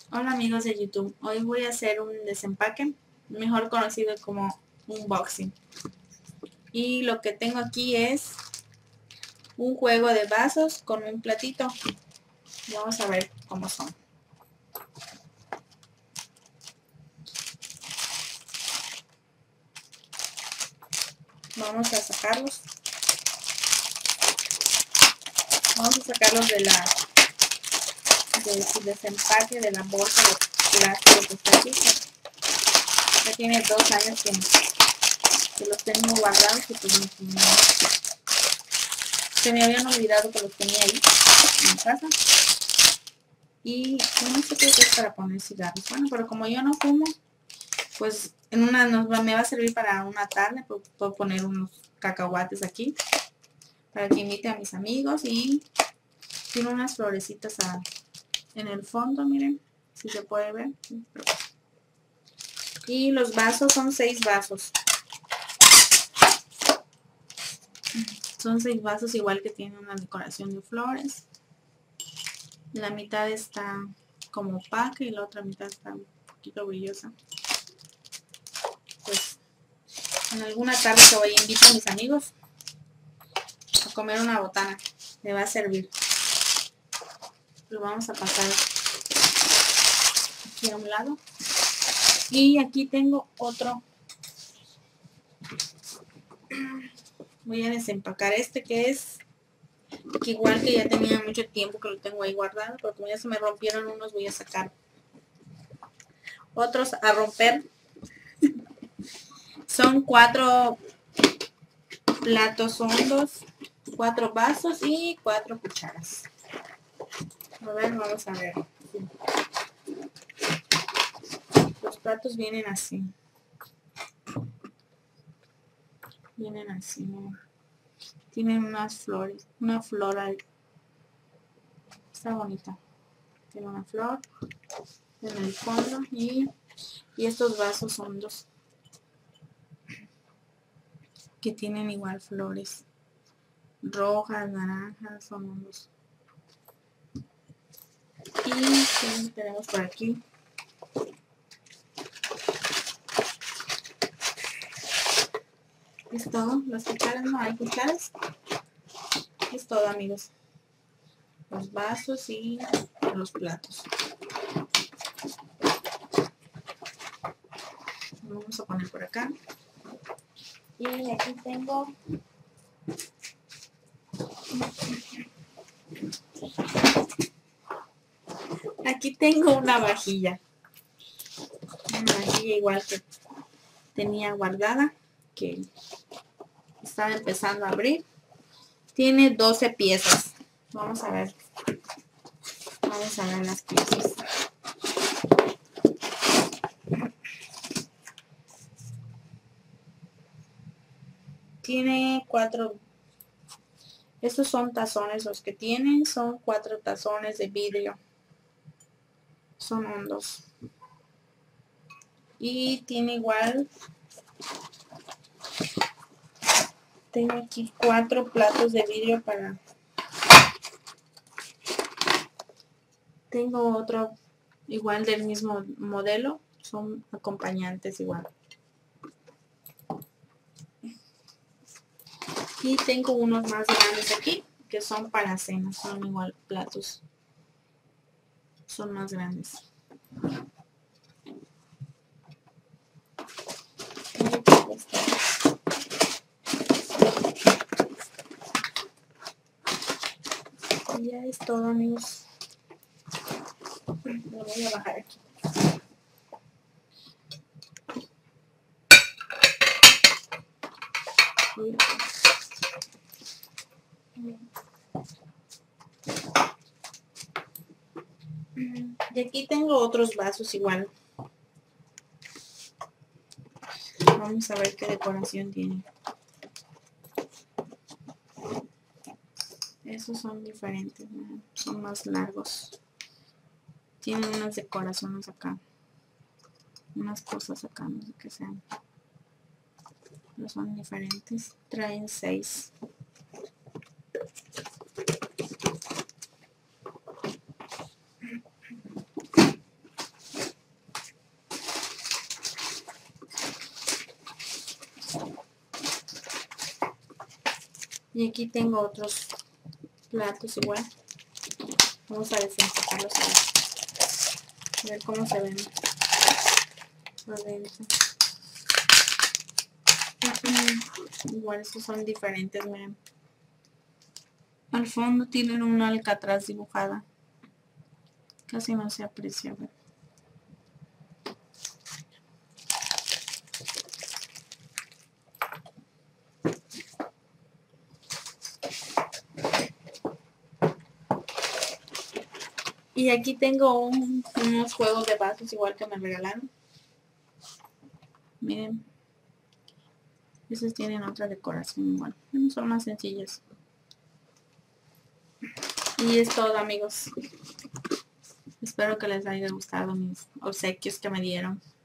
Hola amigos de YouTube, hoy voy a hacer un desempaque, mejor conocido como unboxing. Y lo que tengo aquí es un juego de vasos con un platito. Vamos a ver cómo son. Vamos a sacarlos. Vamos a sacarlos de su desempaque, de la bolsa de plástico que está aquí. Ya tiene 2 años que los tengo guardados y pues se me habían olvidado que los tenía ahí en casa. Y no sé qué es para poner cigarros. Bueno, pero como yo no fumo, pues me va a servir para una tarde. Puedo poner unos cacahuates aquí para que invite a mis amigos. Y tiene unas florecitas en el fondo, miren, si se puede ver. Y los vasos son 6 vasos. Son 6 vasos, igual que tiene una decoración de flores. La mitad está como opaca y la otra mitad está un poquito brillosa. Pues en alguna tarde que voy a invitar a mis amigos a comer una botana, me va a servir. Lo vamos a pasar aquí a un lado. Y aquí tengo otro. Voy a desempacar este que es que igual que ya tenía mucho tiempo que lo tengo ahí guardado, pero como ya se me rompieron unos, voy a sacar otros a romper. Son 4 platos hondos, 4 vasos y 4 cucharas. A ver, vamos a ver. Los platos vienen así. Vienen así, ¿no? Tienen unas flores, una flor ahí. Está bonita. Tiene una flor en el fondo y estos vasos hondos que tienen igual flores rojas, naranjas, son hondos. Y ¿qué tenemos por aquí? Es todo. Las cucharas, no hay cucharas. Es todo, amigos. Los vasos y los platos. Vamos a poner por acá. Y aquí tengo una vajilla. Una vajilla igual que tenía guardada, que estaba empezando a abrir. Tiene 12 piezas. Vamos a ver las piezas. Tiene 4. Estos son tazones, los que tienen son 4 tazones de vidrio. Son hondos. Y tiene igual, tengo aquí 4 platos de vidrio para, tengo otro igual del mismo modelo, son acompañantes igual. Y tengo unos más grandes aquí, que son para cena, son igual platos, son más grandes. Y ya es todo, amigos. Lo voy a bajar aquí. Y aquí tengo otros vasos igual. Vamos a ver qué decoración tiene. Esos son diferentes, ¿no? Son más largos. Tienen unas decoraciones acá. Unas cosas acá, no sé qué sean. No son diferentes. Traen 6. Y aquí tengo otros platos igual. Vamos a desempacarlos a ver cómo se ven adentro. Igual estos son diferentes, miren. Al fondo tienen una alcatraz dibujada. Casi no se aprecia, ¿verdad? Y aquí tengo unos juegos de vasos igual que me regalaron. Miren. Esos tienen otra decoración igual. Son más sencillos. Y es todo, amigos. Espero que les haya gustado mis obsequios que me dieron.